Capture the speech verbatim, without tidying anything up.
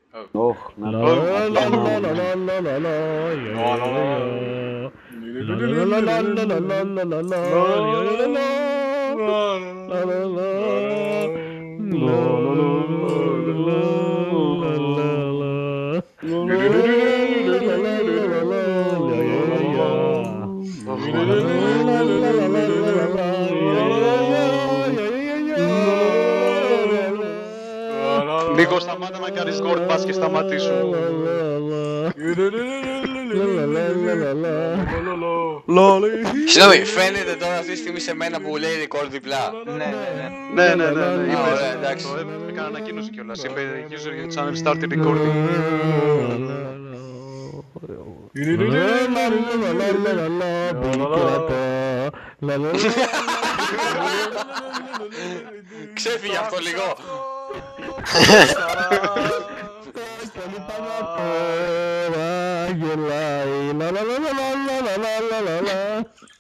Ωχ, να το Νίκο, σταμάτα να κάνεις γόρτ, πας και σταματήσου. Συγγνώμη, φαίνεται τώρα αυτή τη στιγμή σε μένα που λέει record διπλά. Ναι, ναι, ναι, ναι, Α, είπες. ωραία, εντάξει. Το έκανα ανακοίνωση κιόλας. Είπε user your channel started recording. Ξέφυγε αυτό λίγο. γελάει, λα λα λα λα λα λα λα λα λα.